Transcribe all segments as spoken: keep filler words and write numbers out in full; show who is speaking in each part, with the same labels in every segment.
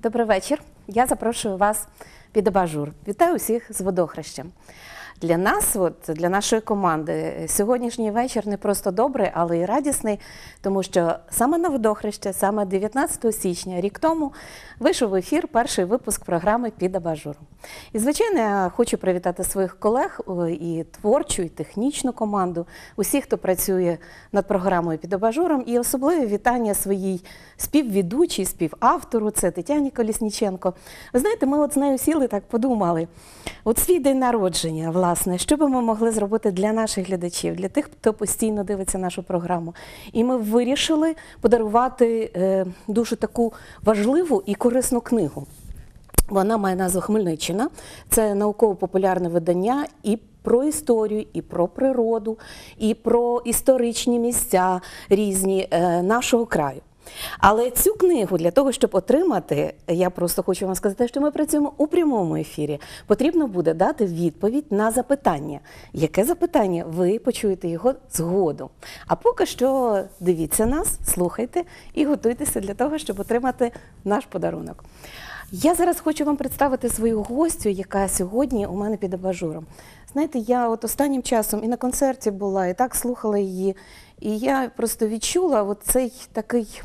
Speaker 1: Добрий вечір. Я запрошую вас під абажур. Вітаю усіх з водохрещем. Для нас, от, для нашої команди, сьогоднішній вечір не просто добрий, але й радісний, тому що саме на водохреще, саме дев'ятнадцятого січня, рік тому, вийшов в ефір перший випуск програми «Під абажуром». І, звичайно, я хочу привітати своїх колег і творчу, і технічну команду, усіх, хто працює над програмою «Під абажуром», і особливе вітання своїй співведучій, співавтору, це Тетяні Колісніченко. Ви знаєте, ми от з нею сіли, так подумали, от свій день народження, власне, що би ми могли зробити для наших глядачів, для тих, хто постійно дивиться нашу програму. І ми вирішили подарувати е, дуже таку важливу і корисну книгу. Вона має назву «Хмельниччина». Це науково-популярне видання і про історію, і про природу, і про історичні місця різні е, нашого краю. Але цю книгу для того, щоб отримати, я просто хочу вам сказати, що ми працюємо у прямому ефірі. Потрібно буде дати відповідь на запитання. Яке запитання? Ви почуєте його згодом. А поки що дивіться нас, слухайте і готуйтеся для того, щоб отримати наш подарунок. Я зараз хочу вам представити свою гостю, яка сьогодні у мене під абажуром. Знаєте, я от останнім часом і на концерті була, і так слухала її, і я просто відчула от цей такий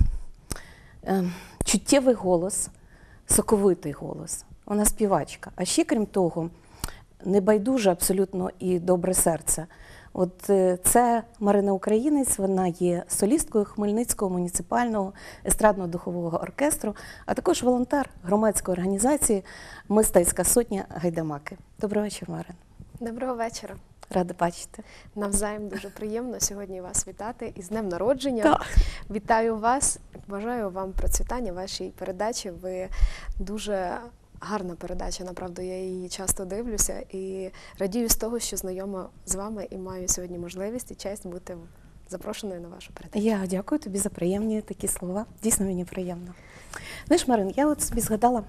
Speaker 1: е, чуттєвий голос, соковитий голос. Вона співачка. А ще, крім того, небайдуже абсолютно і добре серце. От е, це Марина Українець, вона є солісткою Хмельницького муніципального естрадно-духового оркестру, а також волонтер громадської організації «Мистецька сотня Гайдамаки». Добрий вечір, Марина.
Speaker 2: Доброго вечора.
Speaker 1: Рада бачити.
Speaker 2: Навзаєм дуже приємно сьогодні вас вітати із днем народження.
Speaker 1: Так.
Speaker 2: Вітаю вас, бажаю вам процвітання вашій передачі. Ви дуже гарна передача, направду, я її часто дивлюся і радію з того, що знайома з вами і маю сьогодні можливість і честь бути запрошеною на вашу передачу.
Speaker 1: Я дякую тобі за приємні такі слова. Дійсно, мені приємно. Знаєш, Марин, я от собі згадала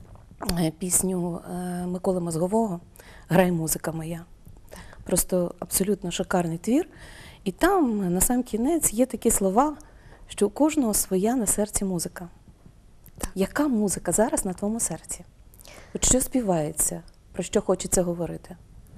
Speaker 1: пісню Миколи Мозгового «Грай, музика моя». Просто абсолютно шикарний твір. І там, на сам кінець, є такі слова, що у кожного своя на серці музика. Так. Яка музика зараз на твоєму серці? От що співається? Про що хочеться говорити?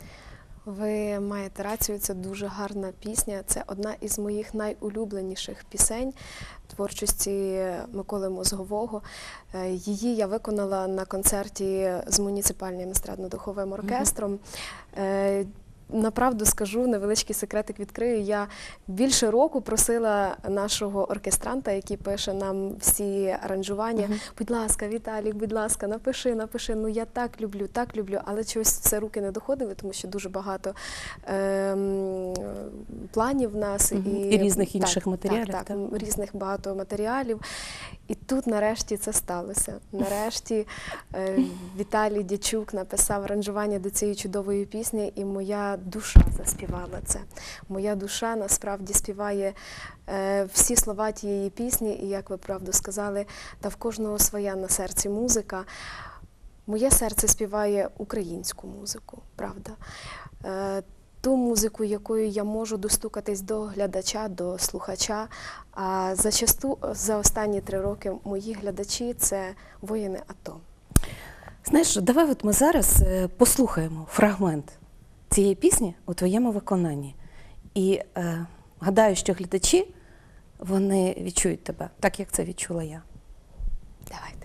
Speaker 2: Ви маєте рацію, це дуже гарна пісня. Це одна із моїх найулюбленіших пісень творчості Миколи Мозгового. Її я виконала на концерті з муніципальним естрадно-духовим оркестром. Mm-hmm. Направду скажу, невеличкий секретик відкрию. Я більше року просила нашого оркестранта, який пише нам всі аранжування, uh-huh. будь ласка, Віталік, будь ласка, напиши, напиши. Ну я так люблю, так люблю, але чогось все руки не доходили, тому що дуже багато е, планів в нас.
Speaker 1: Uh-huh. І, і різних інших
Speaker 2: так,
Speaker 1: матеріалів.
Speaker 2: Так, так,
Speaker 1: так,
Speaker 2: різних багато матеріалів. І тут нарешті це сталося. Нарешті е, Віталій Дячук написав аранжування до цієї чудової пісні, і моя душа заспівала це. Моя душа насправді співає е, всі слова тієї пісні, і, як ви правду сказали, та в кожного своя на серці музика. Моє серце співає українську музику, правда. Е, ту музику, якою я можу достукатись до глядача, до слухача. А зачасту за останні три роки мої глядачі – це воїни АТО.
Speaker 1: Знаєш, давай от ми зараз послухаємо фрагмент цієї пісні у твоєму виконанні. І е, гадаю, що глядачі, вони відчують тебе, так як це відчула я.
Speaker 2: Давайте.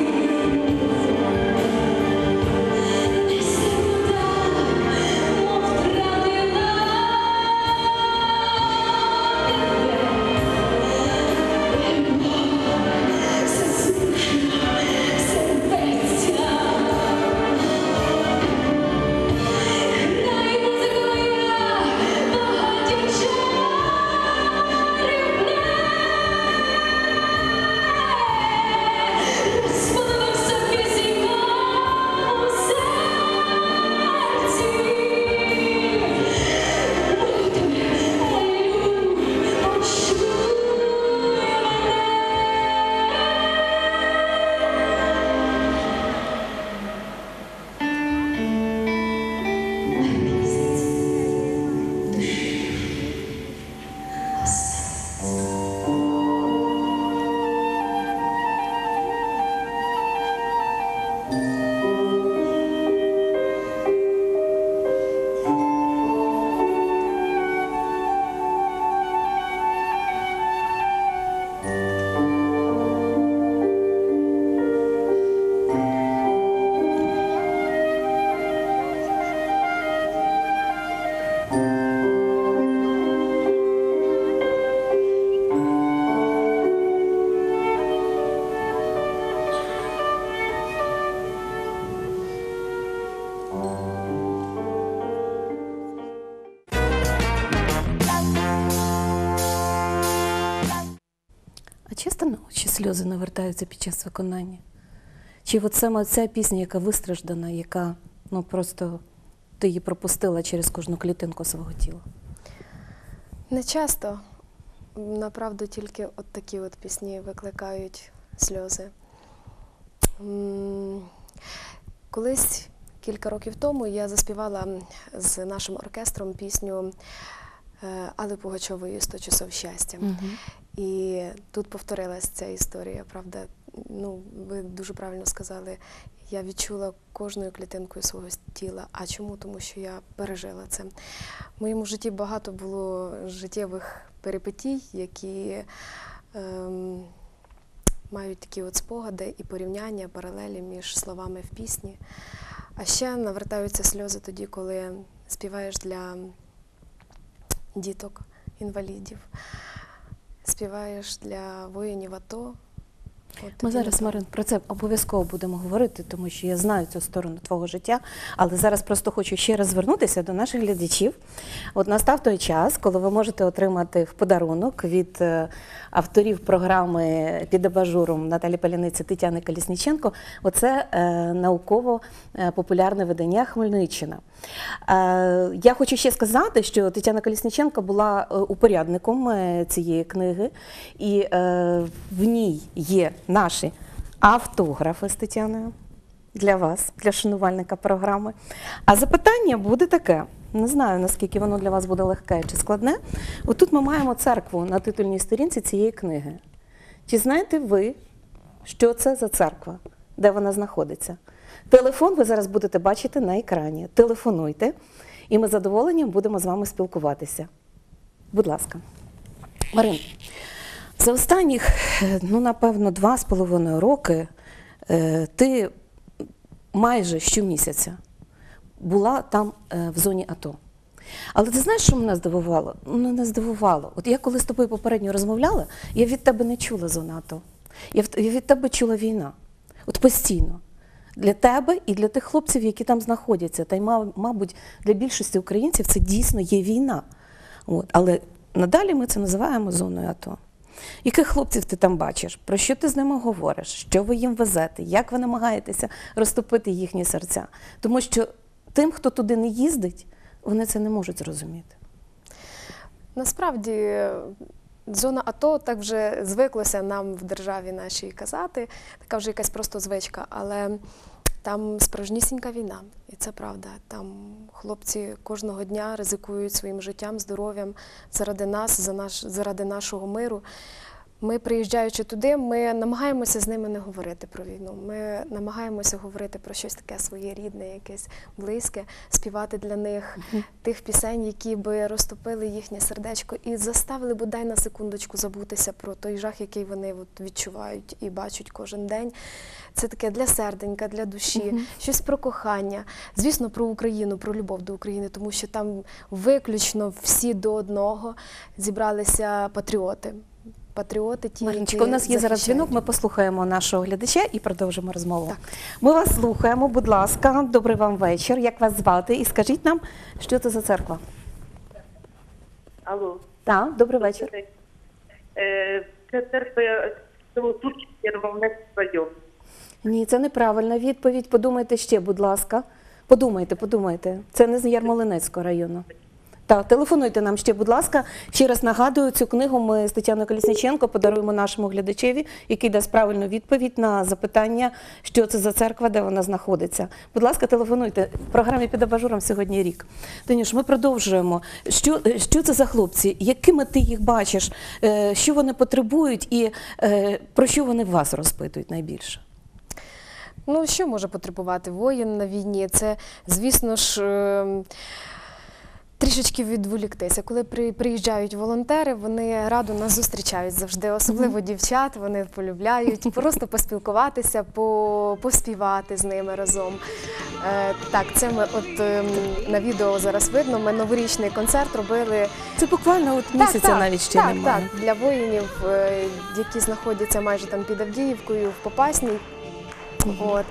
Speaker 3: What
Speaker 1: А часто на очі сльози навертаються під час виконання? Чи от саме ця пісня, яка вистраждана, яка, ну, просто ти її пропустила через кожну клітинку свого тіла?
Speaker 2: Не часто. Направду тільки от такі от пісні викликають сльози. М, Колись, кілька років тому, я заспівала з нашим оркестром пісню е, Алли Пугачової «сто часов щастя». І тут повторилась ця історія, правда. Ну, ви дуже правильно сказали, я відчула кожною клітинкою свого тіла. А чому? Тому що я пережила це. В моєму житті багато було життєвих перипетій, які ем, мають такі от спогади і порівняння, паралелі між словами в пісні. А ще навертаються сльози тоді, коли співаєш для діток, інвалідів, співаєш для воїнів АТО. От
Speaker 1: Ми
Speaker 2: тоді
Speaker 1: зараз, Марин, про це обов'язково будемо говорити, тому що я знаю цю сторону твого життя, але зараз просто хочу ще раз звернутися до наших глядачів. От настав той час, коли ви можете отримати в подарунок від е, авторів програми «Під абажуром» Наталі Паляниці, Тетяни Колісніченко, оце е, науково-популярне видання «Хмельниччина». Е, я хочу ще сказати, що Тетяна Колісніченко була е, упорядником е, цієї книги, і е, в ній є наші автографи з Тетяною для вас, для шанувальника програми. А запитання буде таке, не знаю, наскільки воно для вас буде легке чи складне. Отут ми маємо церкву на титульній сторінці цієї книги. Чи знаєте ви, що це за церква, де вона знаходиться? Телефон ви зараз будете бачити на екрані. Телефонуйте, і ми з задоволенням будемо з вами спілкуватися. Будь ласка. Марин, за останніх, ну, напевно, два з половиною роки е, ти майже щомісяця була там е, в зоні АТО. Але ти знаєш, що мене здивувало? Ну, не здивувало. От я коли з тобою попередньо розмовляла, я від тебе не чула зону АТО. Я, я від тебе чула війна. От постійно. Для тебе і для тих хлопців, які там знаходяться. Та й, мабуть, для більшості українців це дійсно є війна. От. Але надалі ми це називаємо зоною АТО. Яких хлопців ти там бачиш? Про що ти з ними говориш? Що ви їм везете? Як ви намагаєтеся розтопити їхні серця? Тому що тим, хто туди не їздить, вони це не можуть зрозуміти.
Speaker 2: Насправді, зона АТО, так вже звиклося нам в державі нашій казати, така вже якась просто звичка, але там справжнісінька війна, і це правда. Там хлопці кожного дня ризикують своїм життям, здоров'ям заради нас, за наш, заради нашого миру. Ми, приїжджаючи туди, ми намагаємося з ними не говорити про війну. Ми намагаємося говорити про щось таке своєрідне, якесь близьке, співати для них mm-hmm. тих пісень, які би розтопили їхнє сердечко і заставили бодай на секундочку забутися про той жах, який вони от відчувають і бачать кожен день. Це таке для серденька, для душі, mm-hmm. щось про кохання. Звісно, про Україну, про любов до України, тому що там виключно всі до одного зібралися патріоти. Патріоти, ті,
Speaker 1: Мариночко, у нас є зараз дзвінок, ми послухаємо нашого глядача і продовжимо розмову.
Speaker 2: Так.
Speaker 1: Ми вас слухаємо, будь ласка, добрий вам вечір. Як вас звати? І скажіть нам, що це за церква?
Speaker 3: Алло.
Speaker 1: Так, добрий вечір.
Speaker 3: Це церква Турчинський Ярмолинецький район.
Speaker 1: Ні, це неправильна відповідь. Подумайте ще, будь ласка. Подумайте, подумайте. Це не з Ярмолинецького району. Так, телефонуйте нам ще, будь ласка. Ще раз нагадую, цю книгу ми з Тетяною Колісніченко подаруємо нашому глядачеві, який дасть правильну відповідь на запитання, що це за церква, де вона знаходиться. Будь ласка, телефонуйте. В програмі «Під абажуром» сьогодні рік. Танюш, ми продовжуємо. Що, що це за хлопці? Якими ти їх бачиш? Що вони потребують і про що вони вас розпитують найбільше?
Speaker 2: Ну, що може потребувати воїн на війні? Це, звісно ж, трішечки відволіктися. Коли при, приїжджають волонтери, вони радо нас зустрічають завжди, особливо mm-hmm. дівчат, вони полюбляють просто поспілкуватися, по, поспівати з ними разом. Е, так, це ми от е, на відео зараз видно, ми новорічний концерт робили.
Speaker 1: Це буквально от місяця
Speaker 2: так,
Speaker 1: навіть ще
Speaker 2: так,
Speaker 1: немає.
Speaker 2: Так, для воїнів, е, які знаходяться майже там під Авдіївкою, в Попасній. Mm-hmm. От.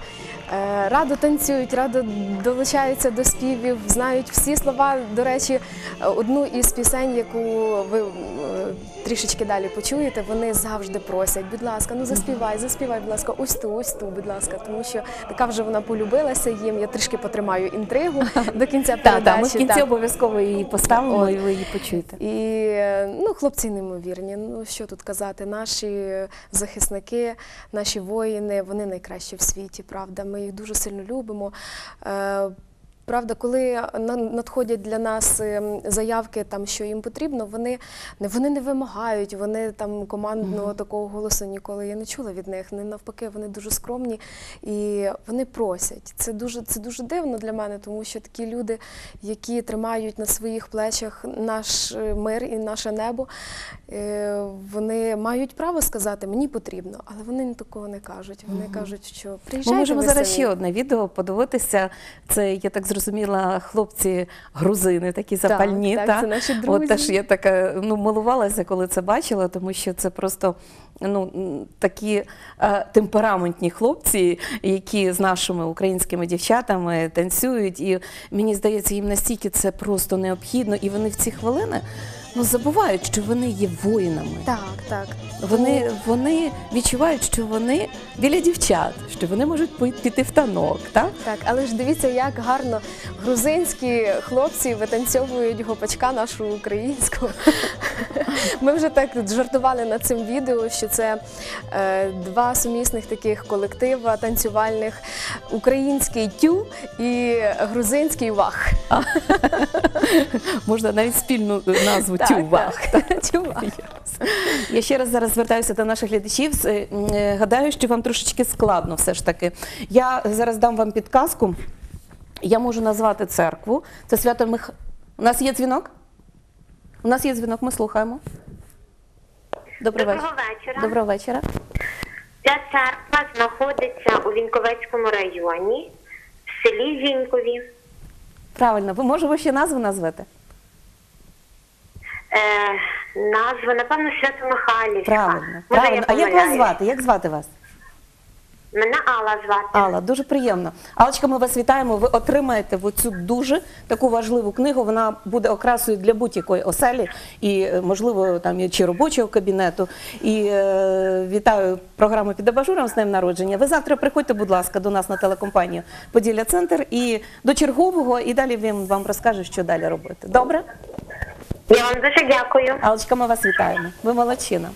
Speaker 2: е, радо танцюють, радо долучаються до співів, знають всі слова. До речі, одну із пісень, яку ви е, трішечки далі почуєте, вони завжди просять, будь ласка, ну заспівай, заспівай, будь ласка, ось ту, ось ту, будь ласка, тому що така вже вона полюбилася їм. Я трішки потримаю інтригу до кінця передачі.
Speaker 1: Так, ми в кінці
Speaker 2: так.
Speaker 1: обов'язково її поставимо,
Speaker 2: От.
Speaker 1: і ви її почуєте.
Speaker 2: І ну, хлопці неймовірні. Ну що тут казати, наші захисники, наші воїни, вони найкращі в світі, правда. Ми їх дуже сильно любимо. Е, Правда, коли надходять для нас заявки, там, що їм потрібно, вони, вони не вимагають, вони там командного такого голосу ніколи я не чула від них. Не навпаки, вони дуже скромні і вони просять. Це дуже, це дуже дивно для мене, тому що такі люди, які тримають на своїх плечах наш мир і наше небо, вони мають право сказати, мені потрібно, але вони такого не кажуть. Вони mm-hmm. кажуть, що приїжджайте.
Speaker 1: Ми можемо
Speaker 2: ви
Speaker 1: зараз
Speaker 2: самі.
Speaker 1: ще одне відео подивитися. Це, я так зрозуміла, хлопці грузини, такі запальні.
Speaker 2: Так,
Speaker 1: та?
Speaker 2: так, це наші друзі.
Speaker 1: От теж я така, ну, милувалася, коли це бачила, тому що це просто, ну, такі е, темпераментні хлопці, які з нашими українськими дівчатами танцюють. І мені здається, їм настільки це просто необхідно. І вони в ці хвилини, ну, забувають, що вони є воїнами.
Speaker 2: Так, так.
Speaker 1: Вони, вони відчувають, що вони біля дівчат, що вони можуть піти в танок, так?
Speaker 2: Так, але ж дивіться, як гарно грузинські хлопці витанцьовують гопачка нашого українського. Ми вже так жартували над цим відео, що це е, два сумісних таких колектива танцювальних, український тю і грузинський вах.
Speaker 1: Можна навіть спільну назву тю-вах.
Speaker 2: Тю-вах.
Speaker 1: Я ще раз зараз звертаюся до наших глядачів. Гадаю, що вам трошечки складно все ж таки. Я зараз дам вам підказку. Я можу назвати церкву. Це Свято Мих... У нас є дзвінок? У нас є дзвінок, ми слухаємо. Доброго
Speaker 4: вечора. вечора.
Speaker 1: Доброго вечора.
Speaker 4: Ця церква знаходиться у Віньковецькому районі, в селі Вінькові.
Speaker 1: Правильно. Ви, може, ви ще назву назвете?
Speaker 4: Е, назва, напевно, Свято-Михайлівська.
Speaker 1: Правильно.
Speaker 4: Може,
Speaker 1: Правильно. А як вас звати? Як звати вас?
Speaker 4: Мене Алла звати.
Speaker 1: Алла, дуже приємно. Аллочка, ми вас вітаємо. Ви отримаєте оцю дуже таку важливу книгу. Вона буде окрасою для будь-якої оселі і, можливо, там чи робочого кабінету. І е, вітаю програму «Під абажуром» з днем народження. Ви завтра приходьте, будь ласка, до нас на телекомпанію «Поділля-центр» і до чергового, і далі він вам розкаже, що далі робити. Добре?
Speaker 4: Я вам дуже дякую.
Speaker 1: Аллочка, ми вас вітаємо. Ви молодчина.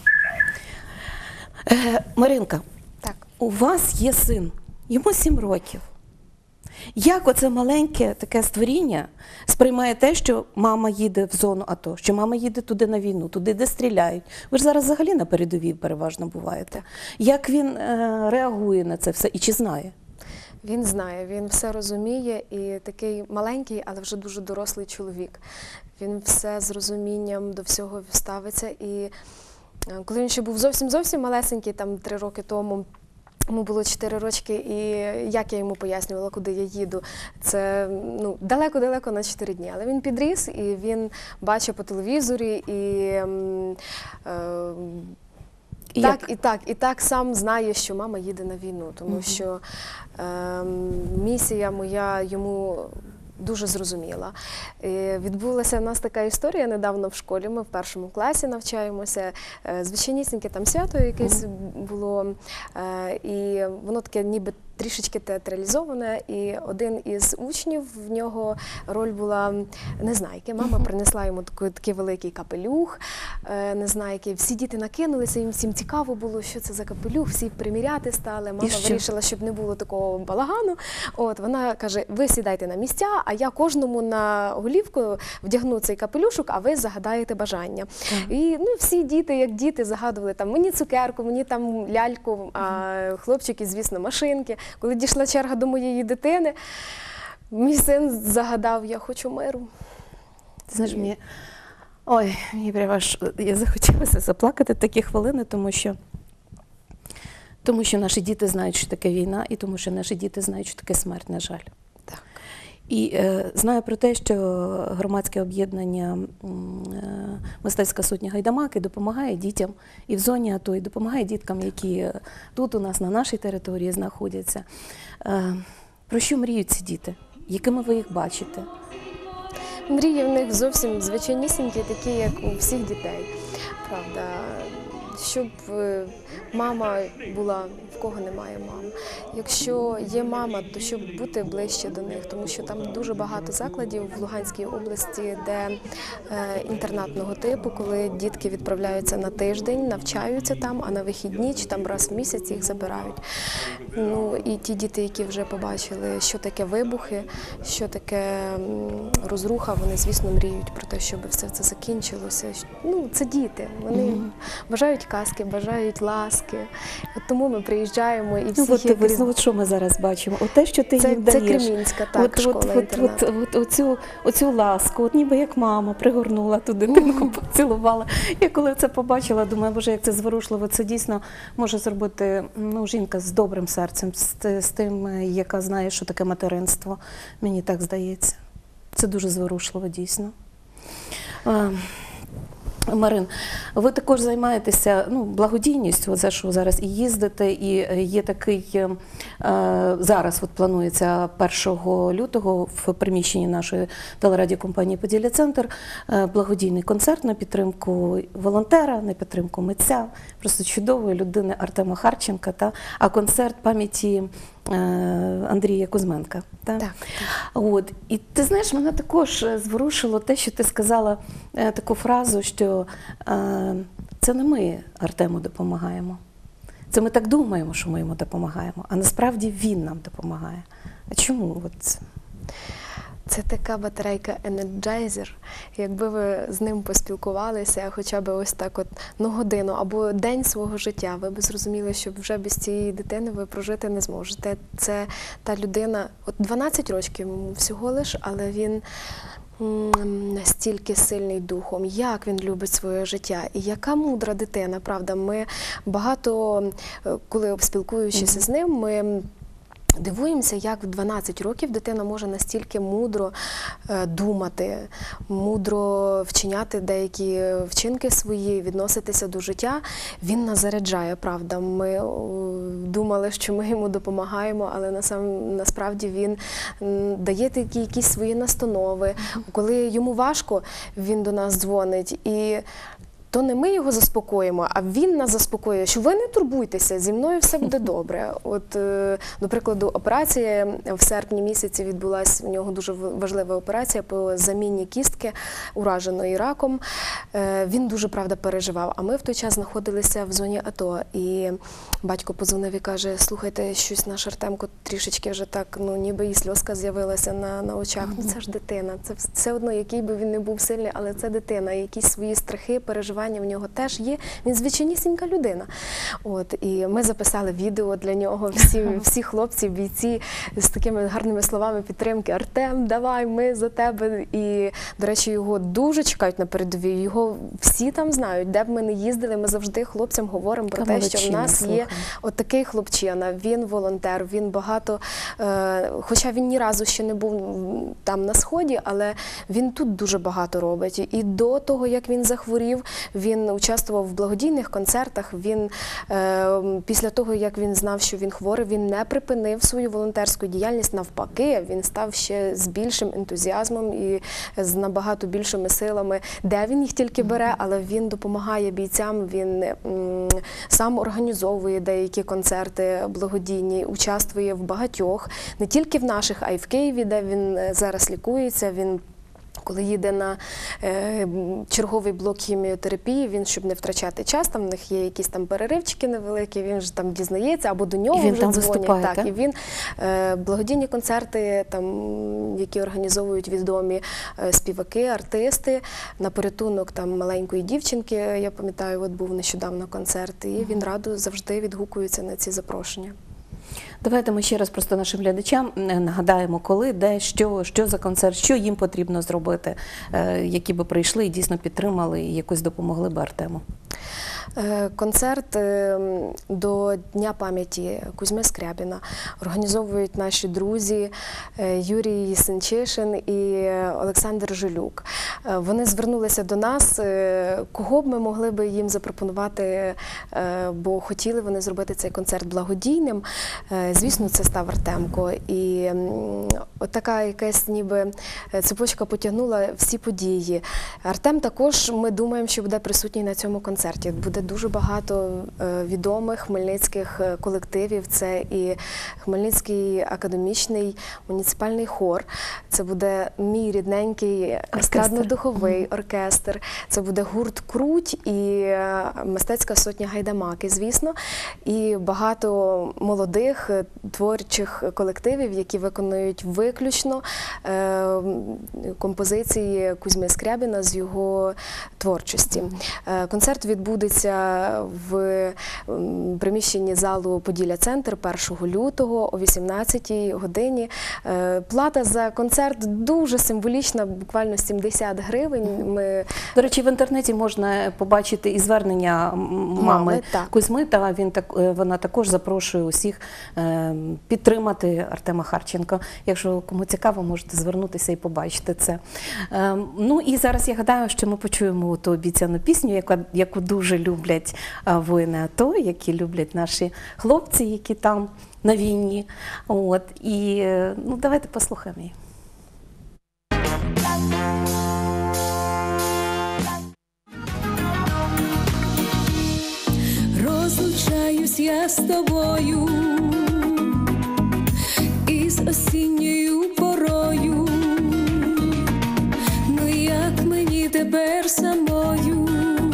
Speaker 1: Е, Маринка.
Speaker 2: Так.
Speaker 1: У вас є син, йому сім років. Як оце маленьке таке створіння сприймає те, що мама їде в зону АТО, що мама їде туди на війну, туди, де стріляють? Ви ж зараз взагалі на передовій переважно буваєте. Як він е, реагує на це все і чи знає?
Speaker 2: Він знає, він все розуміє і такий маленький, але вже дуже дорослий чоловік. Він все з розумінням до всього ставиться. І коли він ще був зовсім-зовсім малесенький, там три роки тому, йому було чотири рочки, і як я йому пояснювала, куди я їду, це ну, далеко-далеко на чотири дні. Але він підріс, і він бачив по телевізорі, і, е, і так, і так, і так сам знає, що мама їде на війну, тому угу. що е, місія моя йому дуже зрозуміла. І відбулася в нас така історія недавно в школі, ми в першому класі навчаємося, звичайнісіньке там свято якесь було, і воно таке ніби трішечки театралізоване, і один із учнів, в нього роль була Незнайки. Мама принесла йому такий, такий великий капелюх, Незнайки. Всі діти накинулися, їм всім цікаво було, що це за капелюх, всі приміряти стали. Мама вирішила, щоб не було такого балагану. От, вона каже, ви сідайте на місця, а я кожному на голівку вдягну цей капелюшок, а ви загадаєте бажання. Mm-hmm. І ну, всі діти, як діти, загадували там мені цукерку, мені там ляльку, а хлопчики, звісно, машинки. Коли дійшла черга до моєї дитини, мій син загадав, я хочу миру.
Speaker 1: Ти знаєш, мені, ой, мені прямо аж, я захотілася заплакати такі хвилини, тому що, тому що наші діти знають, що таке війна, і тому що наші діти знають, що таке смерть, на жаль.
Speaker 2: Так.
Speaker 1: І е, знаю про те, що громадське об'єднання м, е, «Мистецька сотня Гайдамаки» допомагає дітям і в зоні АТО, і допомагає діткам, які тут у нас на нашій території знаходяться. Е, про що мріють ці діти? Якими ви їх бачите?
Speaker 2: Мрії в них зовсім звичайнісінькі, такі, як у всіх дітей. Правда, щоб е, мама була, в кого немає мам. Якщо є мама, то щоб бути ближче до них, тому що там дуже багато закладів в Луганській області, де е, інтернатного типу, коли дітки відправляються на тиждень, навчаються там, а на вихідні чи там раз в місяць їх забирають. Ну і ті діти, які вже побачили, що таке вибухи, що таке м, розруха, вони, звісно, мріють про те, щоб все це закінчилося. Ну, це діти, вони mm-hmm. бажають казки, бажають ласки. От тому ми приїжджаємо і всіх...
Speaker 1: Ну, от,
Speaker 2: як...
Speaker 1: ну, от що ми зараз бачимо? От те, що ти
Speaker 2: це,
Speaker 1: їм даєш.
Speaker 2: Це Кремінська, так,
Speaker 1: от,
Speaker 2: школа-інтернат.
Speaker 1: От, от, от, оцю, оцю ласку, от ніби як мама пригорнула ту дитинку, mm-hmm. поцілувала. Я коли це побачила, думаю, боже, як це зворушливо. Це дійсно може зробити ну, жінка з добрим серцем, з, з тим, яка знає, що таке материнство. Мені так здається. Це дуже зворушливо, дійсно. Марин, ви також займаєтеся ну, благодійністю, за що зараз і їздите, і є такий, е, зараз от планується першого лютого в приміщенні нашої телерадіокомпанії «Поділля-центр» е, благодійний концерт на підтримку волонтера, на підтримку митця, просто чудової людини Артема Харченка, та, а концерт пам'яті Андрія Кузьменка. Так?
Speaker 2: Так.
Speaker 1: От. І ти знаєш, мене також зворушило те, що ти сказала е, таку фразу, що е, це не ми Артему допомагаємо. Це ми так думаємо, що ми йому допомагаємо, а насправді він нам допомагає. А чому? От?
Speaker 2: Це така батарейка Energizer. Якби ви з ним поспілкувалися хоча б ось так от ну, годину або день свого життя, ви б зрозуміли, що вже без цієї дитини ви прожити не зможете. Це та людина, от дванадцять років йому всього лиш, але він м, настільки сильний духом, як він любить своє життя. І яка мудра дитина, правда. Ми багато, коли спілкуючись mm-hmm. з ним, ми дивуємося, як в дванадцять років дитина може настільки мудро е, думати, мудро вчиняти деякі вчинки свої, відноситися до життя. Він нас заряджає, правда. Ми о, думали, що ми йому допомагаємо, але насам, насправді він м, дає такі якісь свої настанови. Коли йому важко, він до нас дзвонить і то не ми його заспокоїмо, а він нас заспокоює, що ви не турбуйтеся, зі мною все буде добре. От, до прикладу, операція в серпні місяці відбулася, у нього дуже важлива операція по заміні кістки, ураженої раком. Він дуже, правда, переживав, а ми в той час знаходилися в зоні АТО. І батько подзвонив і каже, слухайте, щось наш Артемко трішечки вже так, ну ніби і сльозка з'явилася на, на очах. Ну це ж дитина, це все одно, який би він не був сильний, але це дитина, якісь свої страхи, переживання в нього теж є. Він звичайнісінька людина. От, і ми записали відео для нього, всі, всі хлопці, бійці з такими гарними словами підтримки. Артем, давай, ми за тебе. І, до речі, його дуже чекають на передовій. Його всі там знають, де б ми не їздили, ми завжди хлопцям говоримо про те, що в нас є от такий хлопчина. Він волонтер, він багато, е, хоча він ні разу ще не був там на Сході, але він тут дуже багато робить. І до того, як він захворів, він участвував в благодійних концертах, він е, після того, як він знав, що він хворий, він не припинив свою волонтерську діяльність, навпаки, він став ще з більшим ентузіазмом і з набагато більшими силами, де він їх тільки бере, але він допомагає бійцям, він м, сам організовує деякі концерти благодійні, участвує в багатьох, не тільки в наших, а й в Києві, де він зараз лікується, він коли їде на е, черговий блок хіміотерапії, він, щоб не втрачати час, там в них є якісь там переривчики невеликі, він ж там дізнається, або до нього вже дзвонять.
Speaker 1: Виступає,
Speaker 2: так,
Speaker 1: так?
Speaker 2: І він е, благодійні концерти, там, які організовують відомі е, співаки, артисти, на порятунок там маленької дівчинки, я пам'ятаю, от був нещодавно концерт, і він радо завжди відгукується на ці запрошення.
Speaker 1: Давайте ми ще раз просто нашим глядачам нагадаємо, коли, де, що, що за концерт, що їм потрібно зробити, які би прийшли і дійсно підтримали і якось допомогли би Артему.
Speaker 2: Е, Концерт е, до Дня пам'яті Кузьми Скрябіна організовують наші друзі е, Юрій Сенчишин і Олександр Жилюк. Е, Вони звернулися до нас, е, кого б ми могли би їм запропонувати, е, бо хотіли вони зробити цей концерт благодійним. Е, Звісно, це став Артемко. І м, от така якась ніби цепочка потягнула всі події. Артем також, ми думаємо, що буде присутній на цьому концерті. Буде дуже багато е, відомих хмельницьких колективів. Це і Хмельницький академічний муніципальний хор, це буде мій рідненький естрадно-духовий оркестр, це буде гурт «Круть» і е, мистецька сотня «Гайдамаки», звісно, і багато молодих е, творчих колективів, які виконують виключно е, композиції Кузьми Скрябіна з його творчості. Е, Концерт відбудеться в м, приміщенні залу «Поділля-центр» першого лютого о вісімнадцятій годині. Е, Плата за концерт дуже символічна, буквально сімдесят гривень. Ми...
Speaker 1: До речі, в інтернеті можна побачити і звернення м- мами,
Speaker 2: Мами, так.
Speaker 1: Кузьми, та він так, е, вона також запрошує усіх е, підтримати Артема Харченка. Якщо кому цікаво, можете звернутися і побачити це. Е, ну і зараз я гадаю, що ми почуємо ту обіцяну пісню, яку, яку дуже люблять е, воїни АТО, які люблять наші хлопці, які там на війні. От, і е, ну, давайте послухаємо її.
Speaker 5: Розлучаюсь я з тобою із осінньою порою. Ну як мені тепер самою?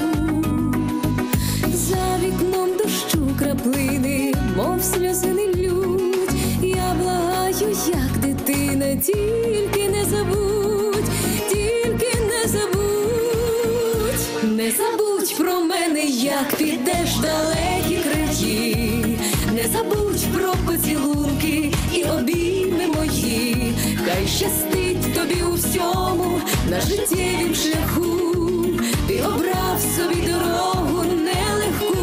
Speaker 5: За вікном дощу краплини, мов сльози не лють. Я благаю, як дитина, тільки не забудь, тільки не забудь. Не забудь про мене, як підеш в далекі краї. Не забудь про поцілунки і обійми мої. Хай щастить тобі у всьому на життєвім шляху. Ти обрав собі дорогу нелегку.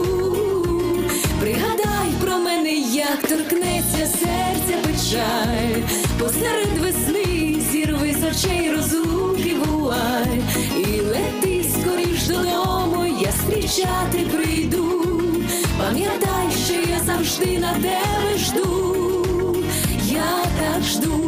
Speaker 5: Пригадай про мене, як торкнеться серця печаль. Посеред весни зірви з очей розлуки вуаль. І лети скоріш додому, я зустрічати прийду. Пам'ятай, що я завжди на тебе жду. Я так жду.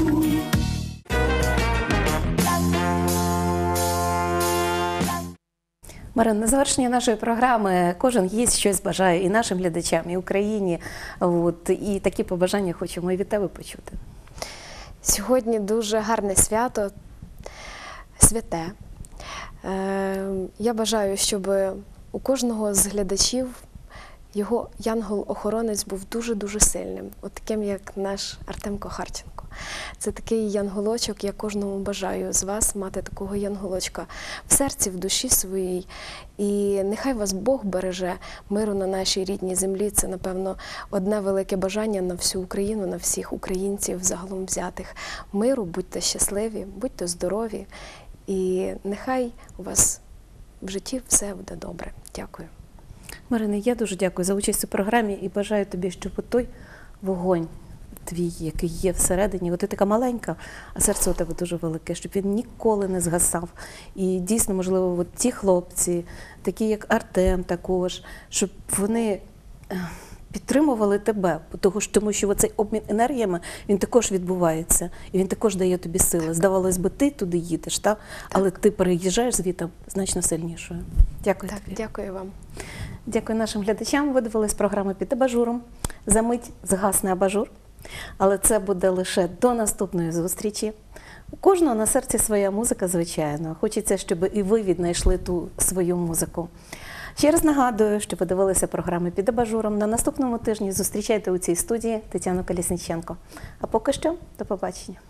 Speaker 1: Марин, на завершення нашої програми кожен гість щось бажає і нашим глядачам, і Україні. От, і такі побажання хочемо і від тебе почути.
Speaker 2: Сьогодні дуже гарне свято, святе. Е, Я бажаю, щоб у кожного з глядачів його янгол-охоронець був дуже-дуже сильним, от таким, як наш Артемко Харченко. Це такий янголочок, я кожному бажаю з вас мати такого янголочка в серці, в душі своїй. І нехай вас Бог береже, миру на нашій рідній землі. Це, напевно, одне велике бажання на всю Україну, на всіх українців загалом взятих. Миру, будьте щасливі, будьте здорові. І нехай у вас в житті все буде добре. Дякую.
Speaker 1: Марине, я дуже дякую за участь у програмі і бажаю тобі, щоб той вогонь твій, який є всередині, от ти така маленька, а серце у тебе дуже велике, щоб він ніколи не згасав. І дійсно, можливо, от ті хлопці, такі як Артем також, щоб вони підтримували тебе, тому що, тому що цей обмін енергіями, він також відбувається, і він також дає тобі сили. Здавалось би, ти туди їдеш, та? Але ти переїжджаєш звідти значно сильнішою. Дякую
Speaker 2: Так,
Speaker 1: тобі.
Speaker 2: дякую вам.
Speaker 1: Дякую нашим глядачам. Ви дивились програму «Під абажуром». За мить згасне абажур, але це буде лише до наступної зустрічі. У кожного на серці своя музика, звичайно. Хочеться, щоб і ви віднайшли ту свою музику. Ще раз нагадую, що ви дивилися програми «Під абажуром». На наступному тижні зустрічайте у цій студії Тетяну Колісніченко. А поки що, до побачення.